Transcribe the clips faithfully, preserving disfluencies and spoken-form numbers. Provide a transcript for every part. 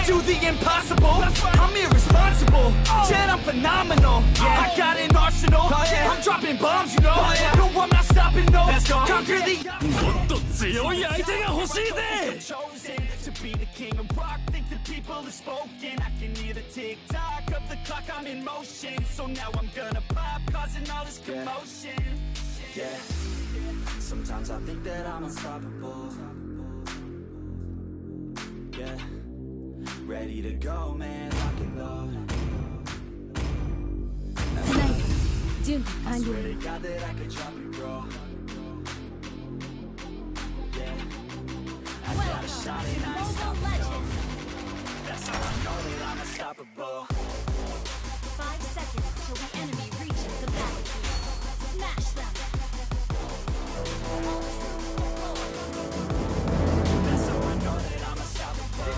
do the impossible. I'm irresponsible, yet I'm phenomenal. I got an arsenal, I'm dropping bombs, you know. No, I'm not stopping, no. Conquer the chosen to be the king of rock. Think the people have spoken. I can hear the tick tock of the clock. I'm in motion, so now I'm gonna pop, causing all this commotion. Yeah, sometimes I think that I'm unstoppable. Yeah, ready to go, man, lock and load. I swear to God that I could drop you, bro. Yeah, I got a shot and I ain't stoppable. That's how I know that I'm unstoppable. Five seconds till the enemy reaches the battlefield. Smash them! That's how I know that I'm unstoppable.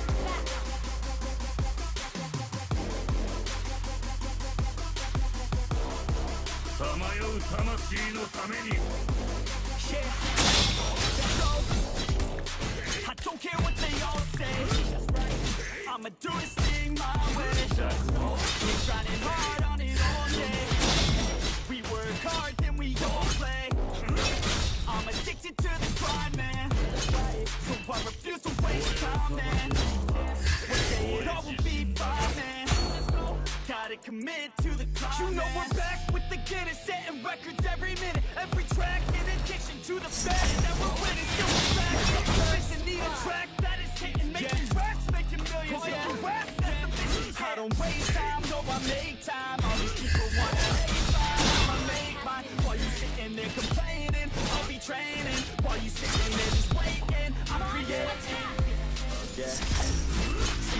Yeah, let's go. I don't care what they all say. I'ma do this thing my way. We're grinding hard on it all day. We work hard, then we all play. I'm addicted to the grind, man. So I refuse to waste time, man. One day it all will be fine, man. Gotta commit to the climb. You know we're back with the Guinness, setting records every minute, every track in addition to the fact that we're winning. Still we're back. Listen, need a track that is hitting, making tracks, making millions. If you rap, that's the mission. I don't waste time, no, I make time. All these people wanna hate mine, I'ma make mine. While you sitting there complaining, I'll be training. While you sitting there just waiting, I'm creating. Yeah.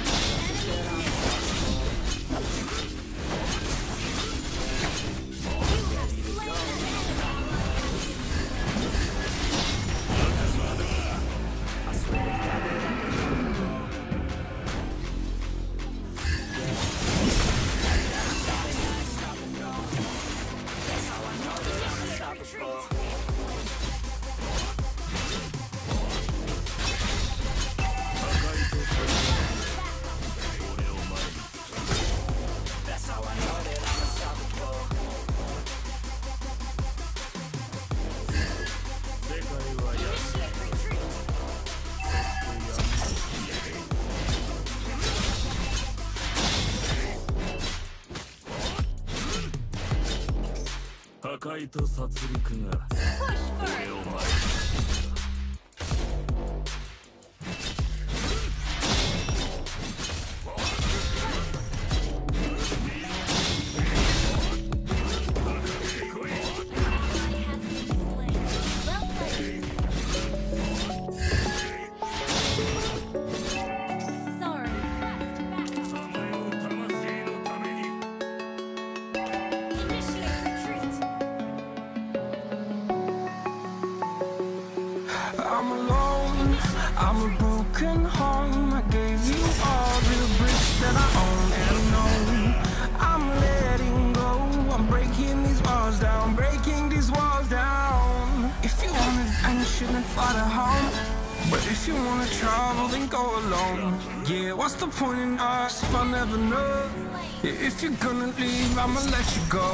I'm alone, I'm a broken home. I gave you all the bricks that I own and know. I'm letting go, I'm breaking these walls down, breaking these walls down. If you want adventure, then fly to home. But if you wanna travel, then go alone. Yeah, what's the point in us if I never know? Yeah, if you're gonna leave, I'ma let you go.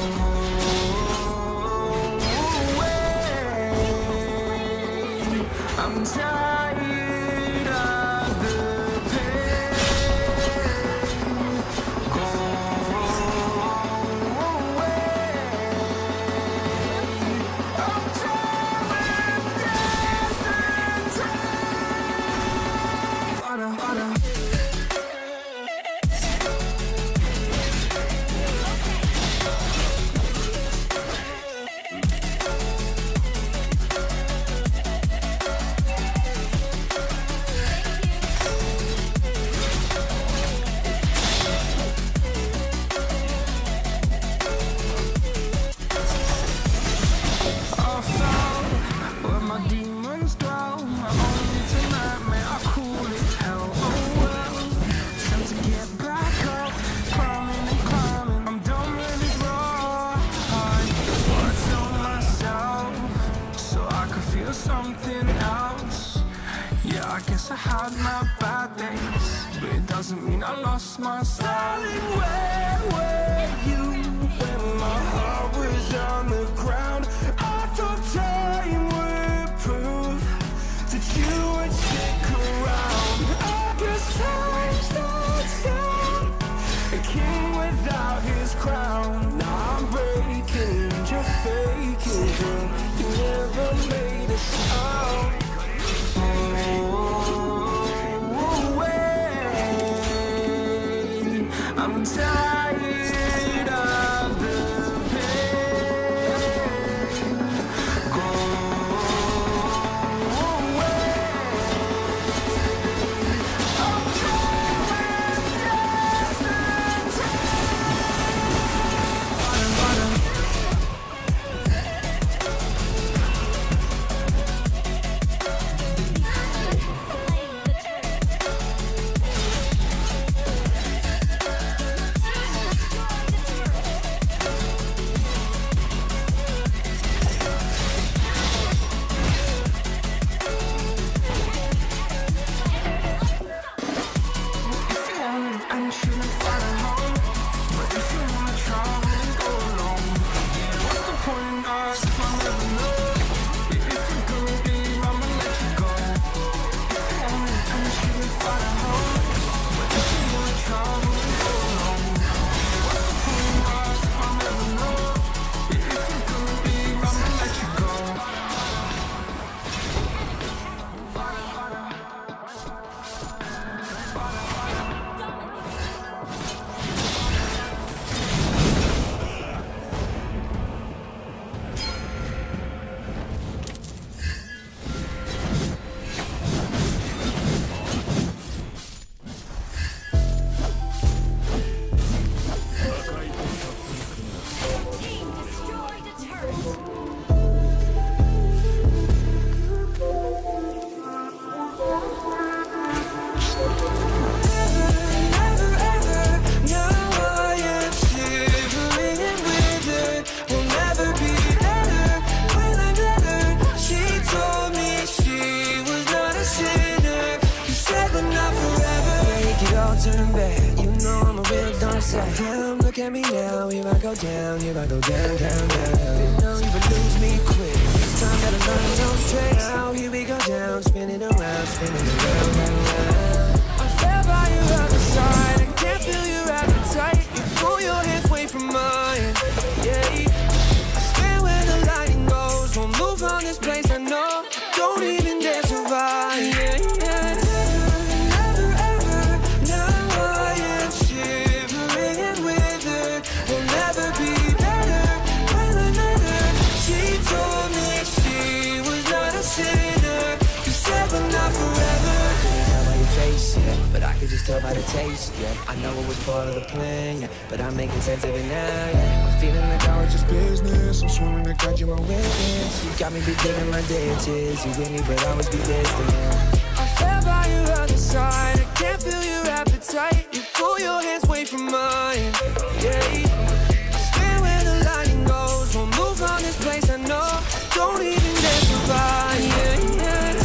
I'm tired of the pain. Go away. I'm tired of this time. Fada, fada. Something else. Yeah, I guess I had my bad days, but doesn't mean I lost my style. Darling, where were you when my heart was on the ground? I thought time would prove that you would stick around. I guess time starts down, a king without his crown. Now I'm breaking, you're faking, girl. You never made a sound. I'm tired of the pain. Go away. I'm going turn back. You know I'm a real dark side. Damn, look at me now. Here I go down, here I go down, down, down. Didn't know you would lose me quick. This time gotta learn those tricks. Now here we go down, spinning around, spinning around, round, round. I fell by your other side. I can't feel your appetite. You pull your hands away from mine. Yeah, I stand where the lightning goes. Won't move on this place, I know. Don't even dare survive. Yeah, yeah. But I could just tell by the taste, yeah. I know it was part of the plan, yeah. But I'm making sense of it now, yeah. I'm feeling like I was just business. I'm swearing to God you're my witness. You got me beginning my dances. You with me, but I was be distant, yeah. I fell by your other side. I can't feel your appetite. You pull your hands away from mine, yeah. I stand where the lightning goes. Won't move on this place, I know. Don't even dare survive, yeah, yeah.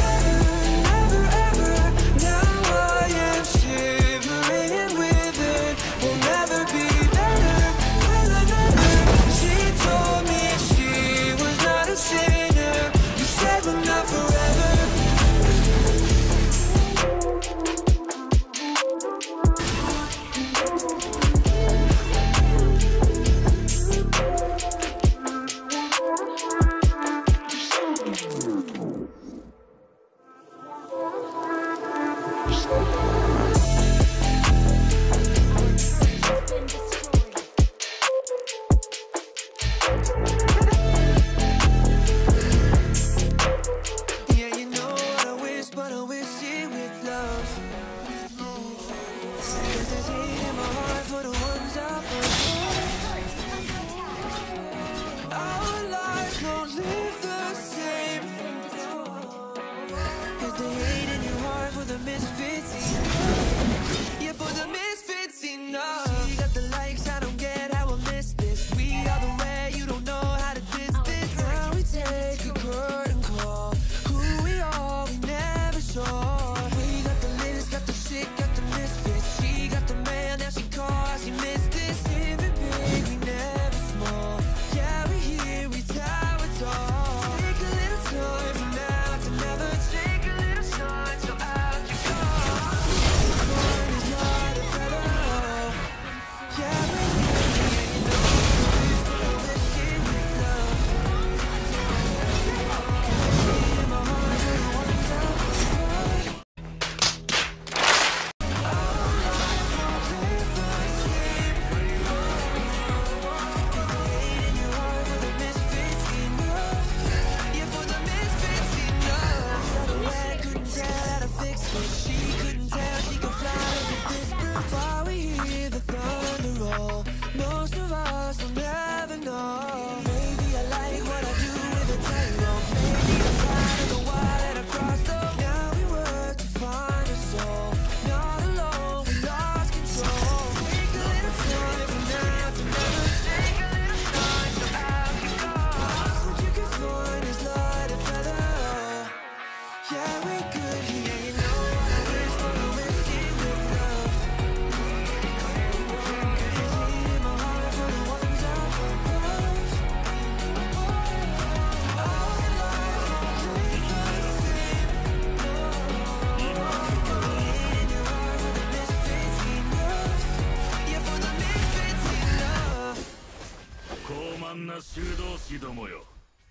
慢な修道士どもよ。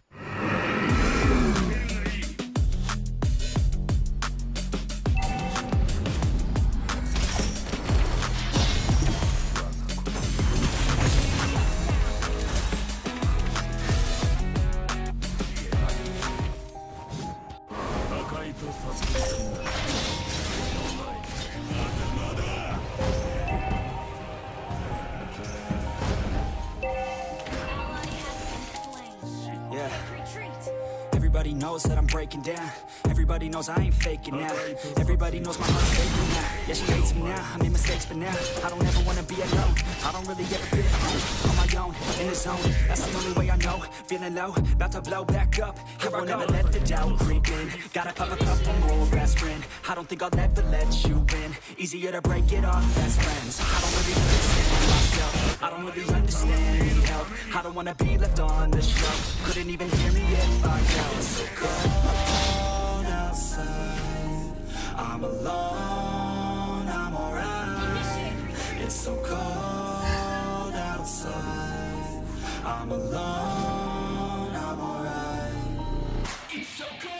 破壊と殺戮だ。 Yeah. Everybody knows that I'm breaking down. Everybody knows I ain't faking now. Everybody knows my heart's faking now. Yeah, she hates me now. I made mistakes, but now I don't ever wanna be alone. I don't really ever feel at home. On my own, in the zone. That's the only way I know. Feeling low, about to blow back up. I won't ever let the doubt creep in. Gotta pop a couple more aspirin. I don't think I'll ever let you in. Easier to break it off best friends. I don't really understand myself. I don't really understand need help. I don't wanna be left on the shelf. Couldn't even hear me if I yelled. It's so cold outside. I'm alone, I'm alright. It's so cold outside. I'm alone, I'm alright. It's so cold.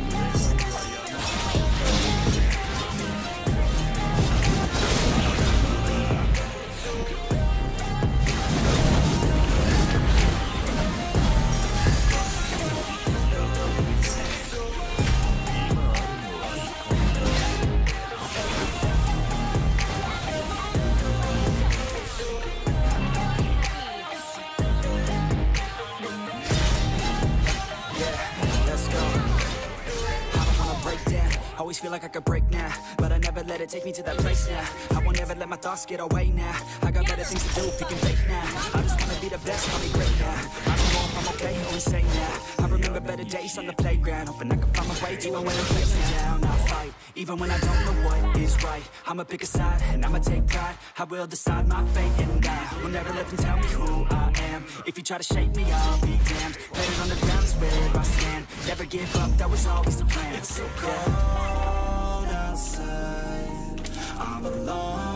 Always feel like I could break now, but I never let it take me to that place now. I won't ever let my thoughts get away now. I got better things to do, picking fake now. I just wanna be the best, I'll be great now. I don't know if I'm okay or insane now. I remember better days on the playground, hoping I can find my way to even when I'm facing down. I fight, even when I don't know what is right. I'ma pick a side, and I'ma take pride. I will decide my fate, and I will never let them tell me who I am. If you try to shake me, I'll be damned. Better on the ground is where I stand. Never give up, that was always the plan. It's so cold outside. I'm alone.